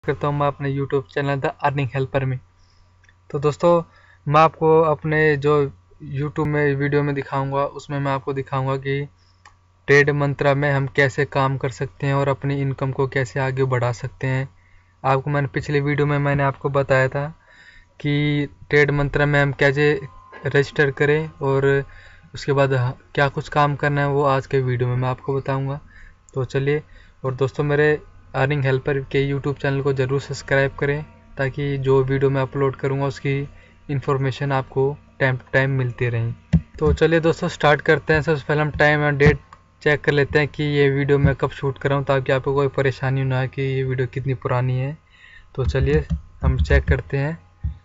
करता हूँ मैं अपने YouTube channel the earning helper में। तो दोस्तों, मैं आपको अपने जो यूट्यूब में वीडियो में दिखाऊंगा उसमें मैं आपको दिखाऊंगा कि ट्रेड मंत्रा में हम कैसे काम कर सकते हैं और अपनी इनकम को कैसे आगे बढ़ा सकते हैं। आपको मैंने पिछले वीडियो में मैंने आपको बताया था कि ट्रेड मंत्रा में हम कैसे रजिस्टर करें और उसके बाद क्या कुछ काम करना है, वो आज के वीडियो में मैं आपको बताऊंगा। तो चलिए, और दोस्तों मेरे अर्निंग हेल्पर के यूट्यूब चैनल को ज़रूर सब्सक्राइब करें ताकि जो वीडियो मैं अपलोड करूंगा उसकी इन्फॉर्मेशन आपको टाइम टू टाइम मिलती रहें। तो चलिए दोस्तों, स्टार्ट करते हैं। सबसे पहले हम टाइम और डेट चेक कर लेते हैं कि ये वीडियो मैं कब शूट कर रहा हूँ, ताकि आपको कोई परेशानी ना हो कि ये वीडियो कितनी पुरानी है। तो चलिए हम चेक करते हैं।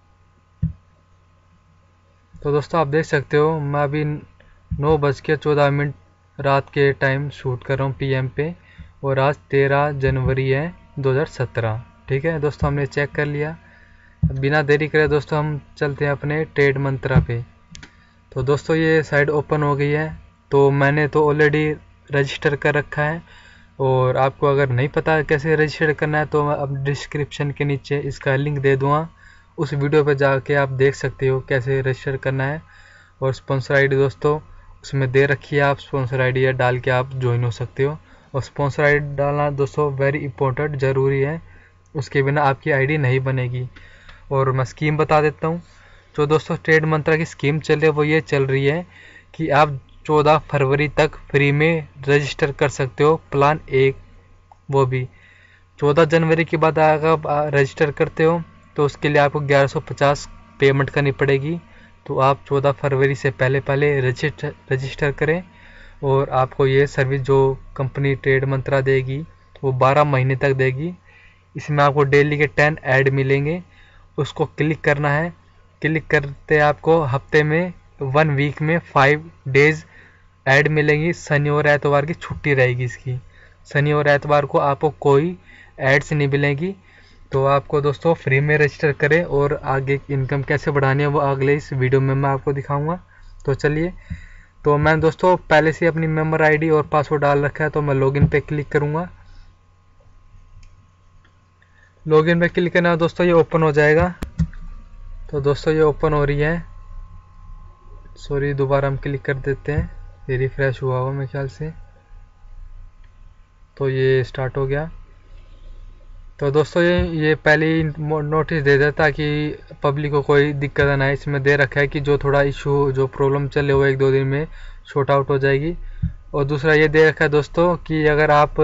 तो दोस्तों, आप देख सकते हो मैं अभी 9:14 रात के टाइम शूट कर रहा हूँ PM पे, और आज 13 जनवरी है 2017। ठीक है दोस्तों, हमने चेक कर लिया। बिना देरी करे दोस्तों हम चलते हैं अपने ट्रेड मंत्रा पे। तो दोस्तों ये साइट ओपन हो गई है। तो मैंने तो ऑलरेडी रजिस्टर कर रखा है, और आपको अगर नहीं पता कैसे रजिस्टर करना है तो मैं अब डिस्क्रिप्शन के नीचे इसका लिंक दे दूँगा, उस वीडियो पे जाके आप देख सकते हो कैसे रजिस्टर करना है। और स्पॉन्सर आईडी दोस्तों उसमें दे रखी है, आप स्पॉन्सर आईडी डाल के आप ज्वाइन हो सकते हो। और स्पॉन्सर आईडी डालना दोस्तों वेरी इंपॉर्टेंट, ज़रूरी है, उसके बिना आपकी आईडी नहीं बनेगी। और मैं स्कीम बता देता हूँ। जो दोस्तों ट्रेड मंत्रा की स्कीम चल रही है वो ये चल रही है कि आप 14 फरवरी तक फ्री में रजिस्टर कर सकते हो प्लान 1। वो भी 14 जनवरी के बाद अगर आप रजिस्टर करते हो तो उसके लिए आपको 1150 पेमेंट करनी पड़ेगी। तो आप 14 फरवरी से पहले रजिस्टर करें, और आपको ये सर्विस जो कंपनी ट्रेड मंत्रा देगी वो 12 महीने तक देगी। इसमें आपको डेली के 10 ऐड मिलेंगे, उसको क्लिक करना है। क्लिक करते आपको हफ्ते में 1 वीक में 5 डेज ऐड मिलेंगी। शनि और एतवार की छुट्टी रहेगी इसकी। शनि और एतवार को आपको कोई एड्स नहीं मिलेंगी। तो आपको दोस्तों फ्री में रजिस्टर करें, और आगे इनकम कैसे बढ़ानी है वो अगले इस वीडियो में मैं आपको दिखाऊंगा। तो चलिए, तो मैं दोस्तों पहले से अपनी मेंबर आईडी और पासवर्ड डाल रखा है, तो मैं लॉगिन पे क्लिक करूंगा। लॉगिन पे क्लिक करना दोस्तों ये ओपन हो जाएगा। तो दोस्तों ये ओपन हो रही है। सॉरी, दोबारा हम क्लिक कर देते हैं, ये रिफ्रेश हुआ मेरे ख्याल से। तो ये स्टार्ट हो गया। तो दोस्तों ये पहले ही नोटिस दे देता कि पब्लिक को कोई दिक्कत ना आए। इसमें दे रखा है कि जो थोड़ा इशू जो प्रॉब्लम चले वो 1-2 दिन में शॉर्ट आउट हो जाएगी। और दूसरा ये दे रखा है दोस्तों कि अगर आप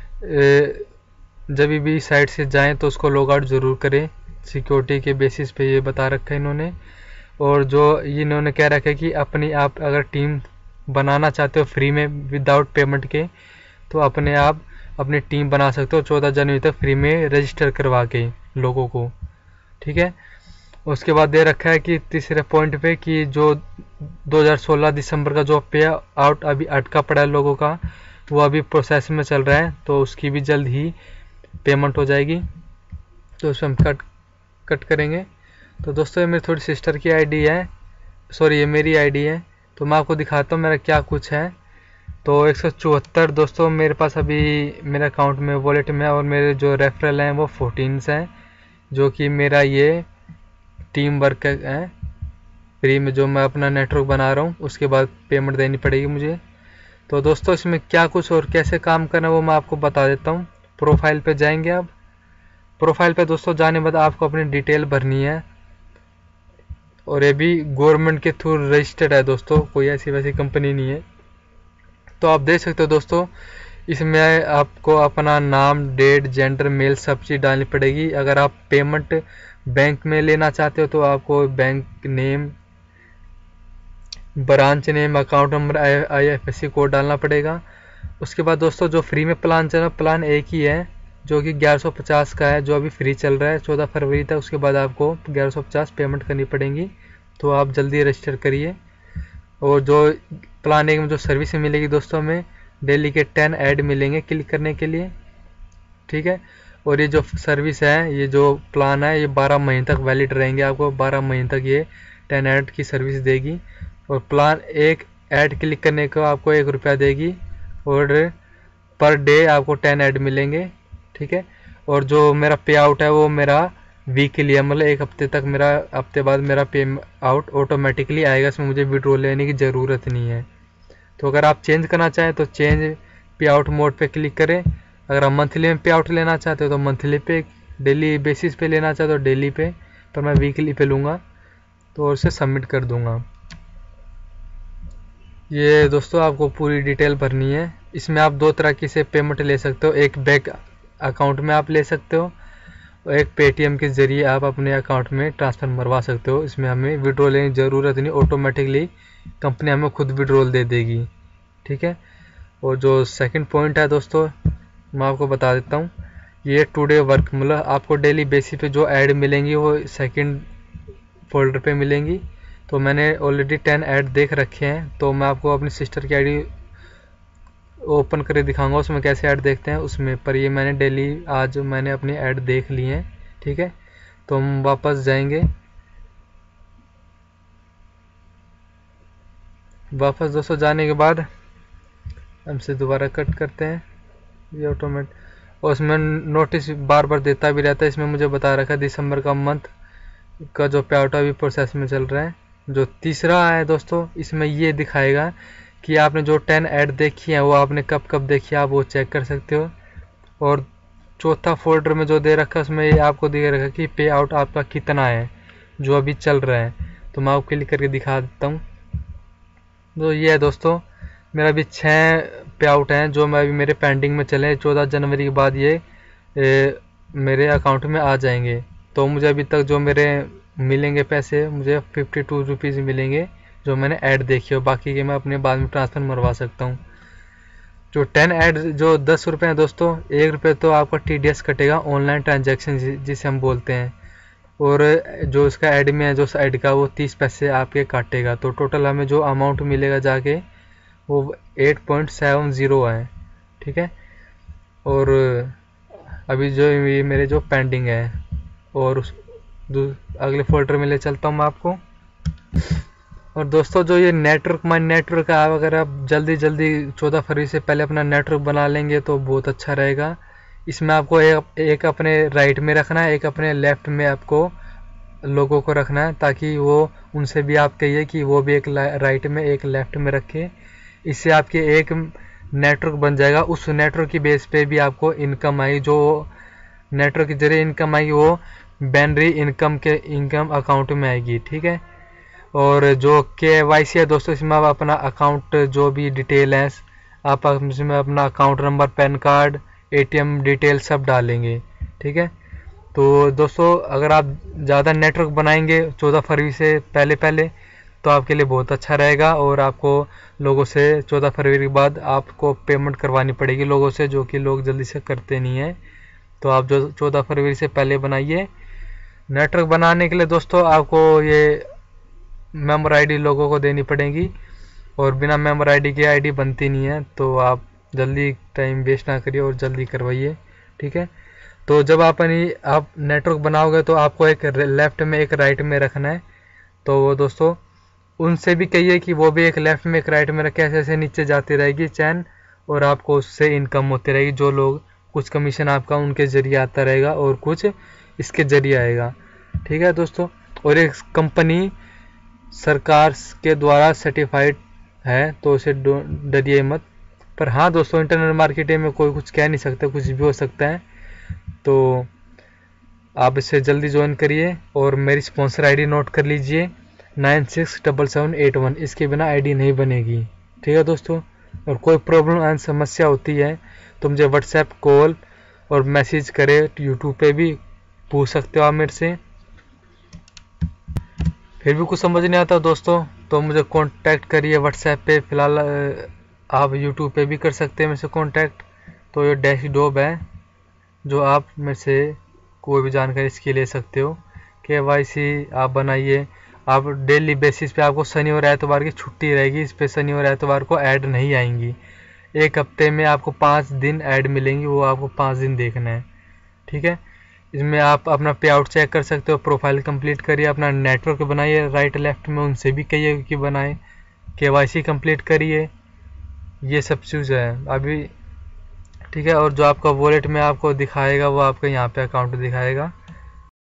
जब भी साइट से जाएं तो उसको लॉग आउट ज़रूर करें, सिक्योरिटी के बेसिस पे ये बता रखा है इन्होंने। और जो इन्होंने कह रखा है कि अपनी आप अगर टीम बनाना चाहते हो फ्री में विदाउट पेमेंट के, तो अपने आप अपनी टीम बना सकते हो 14 जनवरी तक फ्री में रजिस्टर करवा के लोगों को। ठीक है, उसके बाद दे रखा है कि तीसरे पॉइंट पे कि जो 2016 दिसंबर का जो पे आउट अभी अटका पड़ा है लोगों का, वो अभी प्रोसेस में चल रहा है, तो उसकी भी जल्द ही पेमेंट हो जाएगी। तो उसमें हम कट करेंगे। तो दोस्तों ये मेरी थोड़ी सिस्टर की आईडी है, सॉरी ये मेरी आईडी है। तो मैं आपको दिखाता हूँ मेरा क्या कुछ है। तो 174 दोस्तों मेरे पास अभी मेरे अकाउंट में वॉलेट में, और मेरे जो रेफरल हैं वो 14 हैं, जो कि मेरा ये टीम वर्क है फ्री में जो मैं अपना नेटवर्क बना रहा हूँ, उसके बाद पेमेंट देनी पड़ेगी मुझे। तो दोस्तों इसमें क्या कुछ और कैसे काम करना है वो मैं आपको बता देता हूँ। प्रोफाइल पे जाएंगे आप। प्रोफाइल पे दोस्तों जाने बाद आपको अपनी डिटेल भरनी है, और ये भी गवर्नमेंट के थ्रू रजिस्टर्ड है दोस्तों, कोई ऐसी वैसी कंपनी नहीं है। तो आप देख सकते हो दोस्तों इसमें आपको अपना नाम, डेट, जेंडर, मेल सब चीज़ डालनी पड़ेगी। अगर आप पेमेंट बैंक में लेना चाहते हो तो आपको bank name, branch name, account number, IFSC code डालना पड़ेगा। उसके बाद दोस्तों जो फ्री में प्लान चल रहा है, प्लान एक ही है जो कि 1150 का है, जो अभी फ्री चल रहा है 14 फरवरी तक। उसके बाद आपको 1150 पेमेंट करनी पड़ेगी। तो आप जल्दी रजिस्टर करिए। और जो प्लान एक में जो सर्विस मिलेगी दोस्तों में डेली के 10 ऐड मिलेंगे क्लिक करने के लिए। ठीक है, और ये जो सर्विस है, ये जो प्लान है, ये 12 महीने तक वैलिड रहेंगे। आपको 12 महीने तक ये 10 ऐड की सर्विस देगी। और प्लान एक ऐड क्लिक करने को आपको 1 रुपया देगी, और पर डे आपको 10 ऐड मिलेंगे। ठीक है, और जो मेरा पे आउट है वो मेरा वीकली है, मतलब एक हफ्ते तक मेरा, हफ्ते बाद मेरा पे आउट ऑटोमेटिकली आएगा, इसमें मुझे विड्रॉ लेने की ज़रूरत नहीं है। तो अगर आप चेंज करना चाहें तो चेंज पे आउट मोड पे क्लिक करें। अगर आप मंथली में पे आउट लेना चाहते हो तो मंथली पे, डेली बेसिस पे लेना चाहते हो डेली पे, पर मैं वीकली पे लूँगा तो उसे सबमिट कर दूँगा। ये दोस्तों आपको पूरी डिटेल भरनी है। इसमें आप दो तरह की से पेमेंट ले सकते हो, एक बैंक अकाउंट में आप ले सकते हो और एक पेटीएम के ज़रिए आप अपने अकाउंट में ट्रांसफ़र मरवा सकते हो। इसमें हमें विड्रॉल लेने की ज़रूरत नहीं, ऑटोमेटिकली कंपनी हमें खुद विड्रॉल दे देगी, ठीक है। और जो सेकंड पॉइंट है दोस्तों, मैं आपको बता देता हूँ, ये टुडे वर्क, मतलब आपको डेली बेसिस पे जो ऐड मिलेंगी वो सेकंड फोल्डर पे मिलेंगी। तो मैंने ऑलरेडी 10 ऐड देख रखे हैं, तो मैं आपको अपनी सिस्टर की आईडी ओपन करके दिखाऊंगा उसमें कैसे ऐड देखते हैं उसमें, पर ये मैंने डेली आज मैंने अपनी ऐड देख ली हैं, ठीक है। तो हम वापस जाएंगे, वापस दोस्तों जाने के बाद हमसे दोबारा कट करते हैं ये ऑटोमेट, और उसमें नोटिस बार बार देता भी रहता है। इसमें मुझे बता रखा है दिसंबर का मंथ का जो पे आउट अभी प्रोसेस में चल रहा है। जो तीसरा है दोस्तों, इसमें ये दिखाएगा कि आपने जो 10 ऐड देखी है वो आपने कब कब देखी है, आप वो चेक कर सकते हो। और चौथा फोल्डर में जो दे रखा है उसमें ये आपको दे रखा है कि पे आउट आपका कितना है जो अभी चल रहा है। तो मैं आपको क्लिक करके दिखा देता हूँ। तो ये है दोस्तों, मेरा अभी 6 पे आउट हैं जो मैं अभी मेरे पेंडिंग में चले, 14 जनवरी के बाद ये मेरे अकाउंट में आ जाएंगे। तो मुझे अभी तक जो मेरे मिलेंगे पैसे, मुझे 52 रुपीज़ मिलेंगे जो मैंने ऐड देखी हो, बाकी के मैं अपने बाद में ट्रांसफ़र मरवा सकता हूँ। जो 10 ऐड जो 10 रुपये हैं दोस्तों, 1 रुपये तो आपका TDS कटेगा, ऑनलाइन ट्रांजेक्शन जिसे हम बोलते हैं, और जो इसका ऐड में है जो साइड का वो 30 पैसे आपके काटेगा। तो टोटल हमें जो अमाउंट मिलेगा जाके वो 8.70 है, ठीक है। और अभी जो ये मेरे जो पेंडिंग है, और अगले फोल्डर में ले चलता हूँ मैं आपको। और दोस्तों जो ये नेटवर्क, माई नेटवर्क है, अगर आप जल्दी 14 फरवरी से पहले अपना नेटवर्क बना लेंगे तो बहुत अच्छा रहेगा। इसमें आपको एक अपने राइट में रखना है, एक अपने लेफ्ट में आपको लोगों को रखना है, ताकि वो उनसे भी आप कहिए कि वो भी एक राइट में एक लेफ्ट में रखे। इससे आपके एक नेटवर्क बन जाएगा, उस नेटवर्क की बेस पे भी आपको इनकम आएगी, जो नेटवर्क के जरिए इनकम आएगी वो बैनरी इनकम अकाउंट में आएगी, ठीक है। और जो KYC है दोस्तों, इसमें आप अपना अकाउंट जो भी डिटेल है आप इसमें अपना account number, PAN card, ATM detail सब डालेंगे, ठीक है। तो दोस्तों अगर आप ज़्यादा नेटवर्क बनाएंगे 14 फरवरी से पहले तो आपके लिए बहुत अच्छा रहेगा, और आपको लोगों से 14 फरवरी के बाद आपको पेमेंट करवानी पड़ेगी लोगों से, जो कि लोग जल्दी से करते नहीं हैं। तो आप जो 14 फरवरी से पहले बनाइए। नेटवर्क बनाने के लिए दोस्तों आपको ये मेंबर आईडी लोगों को देनी पड़ेगी, और बिना मेंबर आईडी के आईडी बनती नहीं है। तो आप जल्दी टाइम वेस्ट ना करिए और जल्दी करवाइए, ठीक है। तो जब आप नेटवर्क बनाओगे तो आपको एक लेफ्ट में एक राइट में रखना है। तो वो दोस्तों उनसे भी कहिए कि वो भी एक लेफ्ट में एक राइट में रखे, ऐसे ऐसे नीचे जाती रहेगी चैन, और आपको उससे इनकम होती रहेगी। जो लोग कुछ कमीशन आपका उनके ज़रिए आता रहेगा और कुछ इसके ज़रिए आएगा, ठीक है दोस्तों। और एक कंपनी सरकार के द्वारा सर्टिफाइड है, तो उसे डरिए मत। पर हाँ दोस्तों, इंटरनेट मार्केटिंग में कोई कुछ कह नहीं सकता, कुछ भी हो सकता है। तो आप इसे जल्दी ज्वाइन करिए, और मेरी स्पॉन्सर आईडी नोट कर लीजिए 967781, इसके बिना आईडी नहीं बनेगी, ठीक है दोस्तों। और कोई प्रॉब्लम एंड समस्या होती है तो मुझे व्हाट्सएप कॉल और मैसेज करे, यूट्यूब पे भी पूछ सकते हो आप मेरे से। फिर भी कुछ समझ नहीं आता दोस्तों तो मुझे कांटेक्ट करिए व्हाट्सएप पे। फ़िलहाल आप यूट्यूब पे भी कर सकते हैं मेरे से कांटेक्ट। तो ये डैशडॉब है जो आप मेरे से कोई भी जानकारी इसकी ले सकते हो। KYC आप बनाइए, आप डेली बेसिस पे आपको शनि और एतवार की छुट्टी रहेगी, इस पे शनि और एतवार को ऐड नहीं आएंगी। एक हफ्ते में आपको 5 दिन ऐड मिलेंगी, वो आपको 5 दिन देखना है, ठीक है। इसमें आप अपना पे आउट चेक कर सकते हो, प्रोफाइल कंप्लीट करिए, अपना नेटवर्क बनाइए राइट लेफ्ट में, उनसे भी कहिए कि बनाए, KYC कंप्लीट करिए, ये सब चीज़ है अभी, ठीक है। और जो आपका वॉलेट में आपको दिखाएगा वो आपका यहाँ पे अकाउंट दिखाएगा।